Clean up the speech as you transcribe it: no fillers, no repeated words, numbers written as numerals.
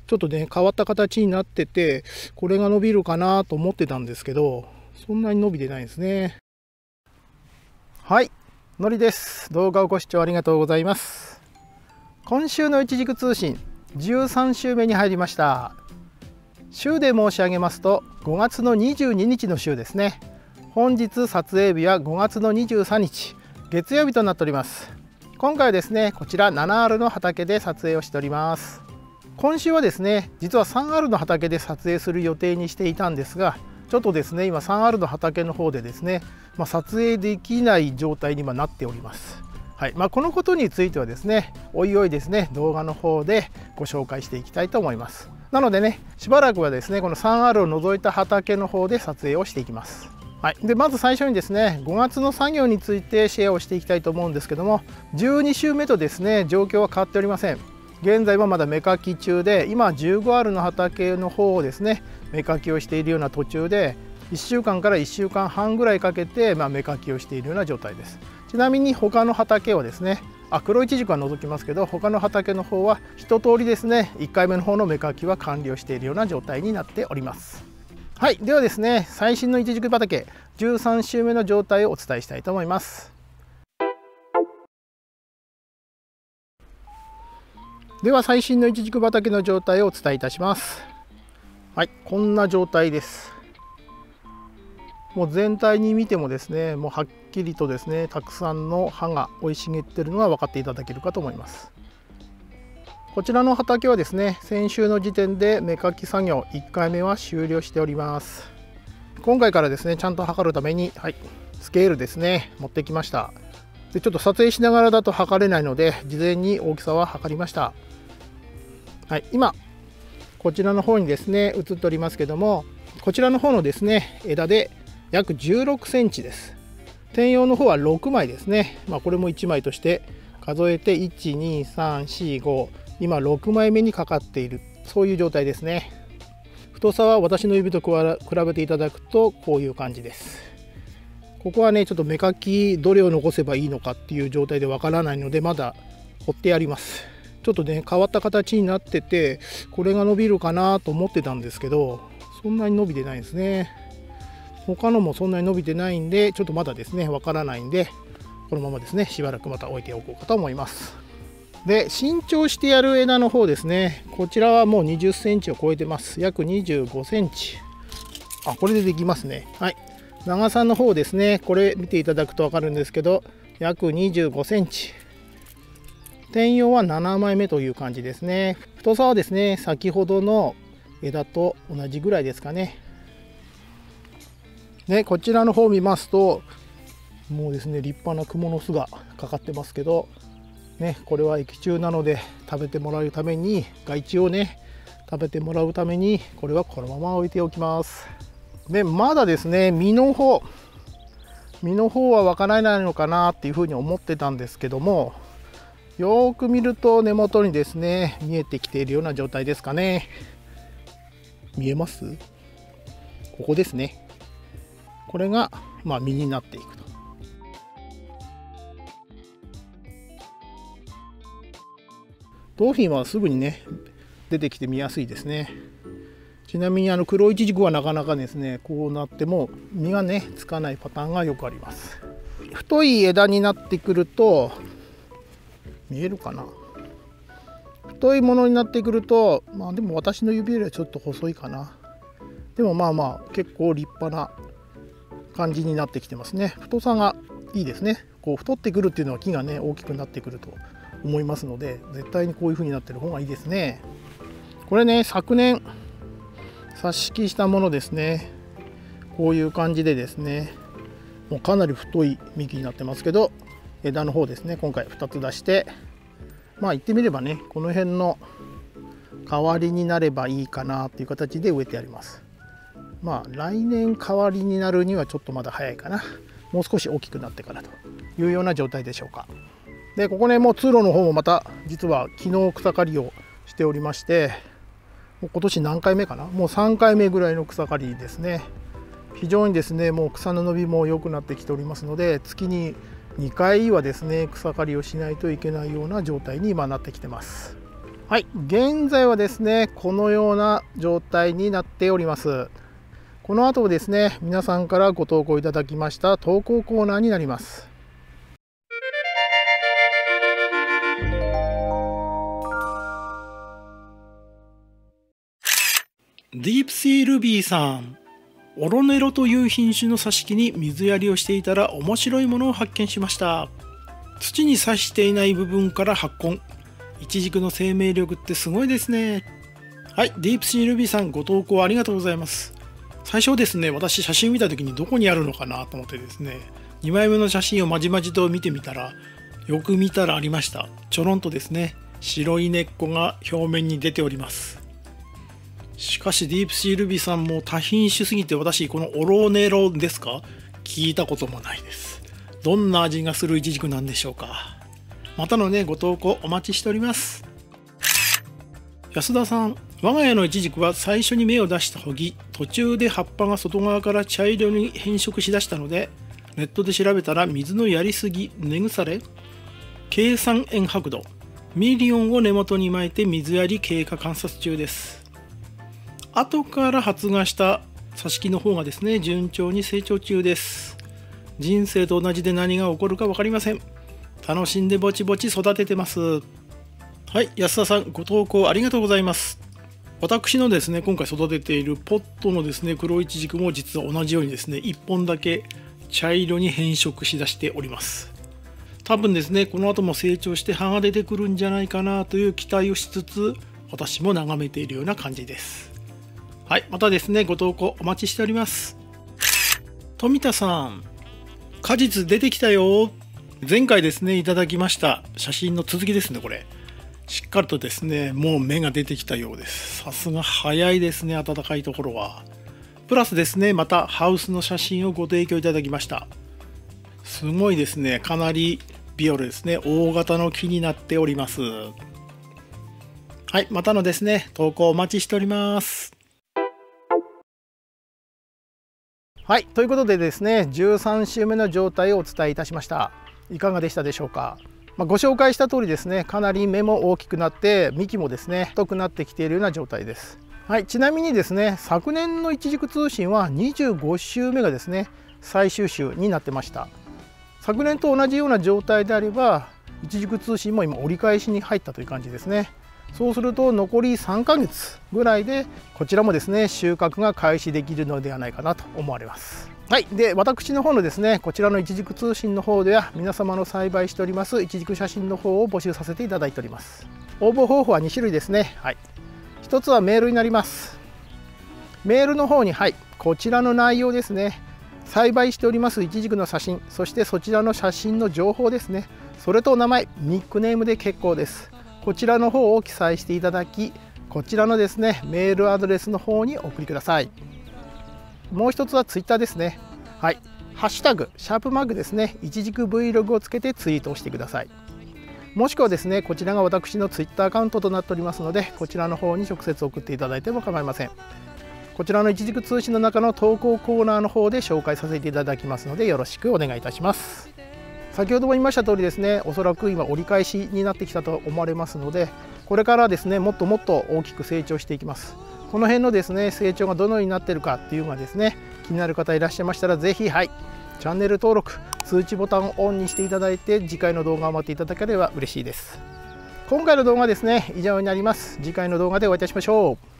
ちょっとね変わった形になってて、これが伸びるかなと思ってたんですけど、そんなに伸びてないですね。はい、のりです。動画をご視聴ありがとうございます。今週の一軸通信13週目に入りました。週で申し上げますと5月の22日の週ですね。本日撮影日は5月の23日月曜日となっております。今回はですね、こちら 7R の畑で撮影をしております。今週はですね、実は 3R の畑で撮影する予定にしていたんですが、ちょっとですね今 3R の畑の方でですね、撮影できない状態に今なっております。はい、このことについてはですね、おいおいですね動画の方でご紹介していきたいと思います。なのでね、しばらくはですねこの 3R を除いた畑の方で撮影をしていきます。はい、でまず最初にですね5月の作業についてシェアをしていきたいと思うんですけども、12週目とですね状況は変わっておりません。現在はまだ芽かき中で、今 15R の畑の方をですね芽かきをしているような途中で、1週間から1週間半ぐらいかけて芽かきをしているような状態です。ちなみに他の畑はですね、黒いちじくは除きますけど、他の畑の方は一通りですね1回目の方の芽かきは完了しているような状態になっております。はい、ではですね、最新のいちじく畑13週目の状態をお伝えしたいと思います。では最新のいちじく畑の状態をお伝えいたします。はい、こんな状態です。もう全体に見てもですね、もうはっきりとですねたくさんの葉が生い茂っているのが分かっていただけるかと思います。こちらの畑はですね、先週の時点で芽かき作業1回目は終了しております。今回からですねちゃんと測るために、はい、スケールですね持ってきました。でちょっと撮影しながらだと測れないので、事前に大きさは測りました。はい、今こちらの方にですね映っておりますけども、こちらの方のですね枝で約16センチです。天葉の方は6枚ですね。これも1枚として数えて1、2、3、4、5、今6枚目にかかっている、そういう状態ですね。太さは私の指と比べていただくとこういう感じです。ここはねちょっと芽かきどれを残せばいいのかっていう状態でわからないので、まだ掘ってあります。ちょっとね変わった形になってて、これが伸びるかなと思ってたんですけど、そんなに伸びてないですね。他のもそんなに伸びてないんで、ちょっとまだですねわからないんで、このままですねしばらくまた置いておこうかと思います。で新調してやる枝の方ですね、こちらはもう20センチを超えてます。約25センチ。これでできますね。はい、長さの方ですね、これ見ていただくと分かるんですけど、約25センチ。天葉は7枚目という感じですね。太さはですね先ほどの枝と同じぐらいですかね。でこちらの方を見ますと、もうですね立派なクモの巣がかかってますけどね、これは液中なので食べてもらうために、害虫をね食べてもらうために、これはこのまま置いておきます。でまだですね実の方はわからないのかなっていうふうに思ってたんですけども、よーく見ると根元にですね見えてきているような状態ですかね。見えます？ここですね。これが実になっていくと。ドーフィンはすぐにね出てきて見やすいですね。ちなみに黒いちじくはなかなかですねこうなっても実がねつかないパターンがよくあります。太い枝になってくると、見えるかな、太いものになってくると、でも私の指よりはちょっと細いかな。でも結構立派な感じになってきてますね。太さがいいですね。こう太ってくるっていうのは木がね大きくなってくると思いますので、絶対にこういう風になってる方がいいですね。これね昨年挿し木したものですね。こういう感じでですね、もうかなり太い幹になってますけど、枝の方ですね今回2つ出して、言ってみればねこの辺の代わりになればいいかなっていう形で植えてあります。来年代わりになるにはちょっとまだ早いかな。もう少し大きくなってからというような状態でしょうか。でここねもう通路の方もまた実は昨日草刈りをしておりまして、もう今年何回目かな、もう3回目ぐらいの草刈りですね。非常にですねもう草の伸びも良くなってきておりますので、月に2回はですね草刈りをしないといけないような状態に今なってきてます。 はい、現在はですねこのような状態になっております。この後ですね皆さんからご投稿いただきました投稿コーナーになります。 ディープシールビーさん、オロネロという品種の挿し木に水やりをしていたら面白いものを発見しました。土に挿していない部分から発根。イチジクの生命力ってすごいですね。はい、ディープシールビーさん、ご投稿ありがとうございます。最初ですね、私写真見た時にどこにあるのかなと思ってですね、2枚目の写真をまじまじと見てみたら、よく見たらありました。ちょろんとですね、白い根っこが表面に出ております。しかしディープシールビーさんも多品種すぎて、私このオロネロですか、聞いたこともないです。どんな味がするイチジクなんでしょうか。またのねご投稿お待ちしております。安田さん、我が家のイチジクは最初に芽を出したほぎ、途中で葉っぱが外側から茶色に変色しだしたので、ネットで調べたら水のやりすぎ、根腐れ、計算塩白土、ミリオンを根元に巻いて水やり経過観察中です。後から発芽した挿し木の方がですね順調に成長中です。人生と同じで何が起こるか分かりません。楽しんでぼちぼち育ててます。はい、安田さん、ご投稿ありがとうございます。私のですね今回育てているポットのですね黒いちじくも実は同じようにですね1本だけ茶色に変色しだしております。多分ですねこの後も成長して葉が出てくるんじゃないかなという期待をしつつ、私も眺めているような感じです。はい、またですねご投稿お待ちしております。富田さん、果実出てきたよ。前回ですねいただきました写真の続きですね。これしっかりとですねもう芽が出てきたようです。さすが早いですね、暖かいところは。プラスですねまたハウスの写真をご提供いただきました。すごいですね、かなりビオレですね、大型の木になっております。はい、またのですね投稿お待ちしております。 はい、ということでですね13週目の状態をお伝えいたしました。いかがでしたでしょうか。ご紹介した通りですねかなり芽も大きくなって幹もですね太くなってきているような状態です。はい、ちなみにですね昨年のいちじく通信は25週目がですね最終週になってました。昨年と同じような状態であればいちじく通信も今折り返しに入ったという感じですね。そうすると残り3ヶ月ぐらいでこちらもですね収穫が開始できるのではないかなと思われます。はい、で私の方のですねこちらのいちじく通信の方では皆様の栽培しておりますいちじく写真の方を募集させていただいております。応募方法は2種類ですね。はい、1つはメールになります。メールの方にこちらの内容ですね、栽培しておりますいちじくの写真、そしてそちらの写真の情報ですね、それとお名前、ニックネームで結構です。こちらの方を記載していただき、こちらのですねメールアドレスの方にお送りください。もう一つはツイッターですね。はい、ハッシュタグ#ですね、いちじく Vlog をつけてツイートをしてください。もしくはですねこちらが私のツイッターアカウントとなっておりますので、こちらの方に直接送っていただいても構いません。こちらのいちじく通信の中の投稿コーナーの方で紹介させていただきますのでよろしくお願いいたします。先ほども言いました通りですね、おそらく今折り返しになってきたと思われますので、これからですねもっともっと大きく成長していきます。この辺のですね成長がどのようになっているかっていうのがですね気になる方いらっしゃいましたら、ぜひチャンネル登録、通知ボタンをオンにしていただいて次回の動画を待っていただければ嬉しいです。今回の動画はですね以上になります。次回の動画でお会いいたしましょう。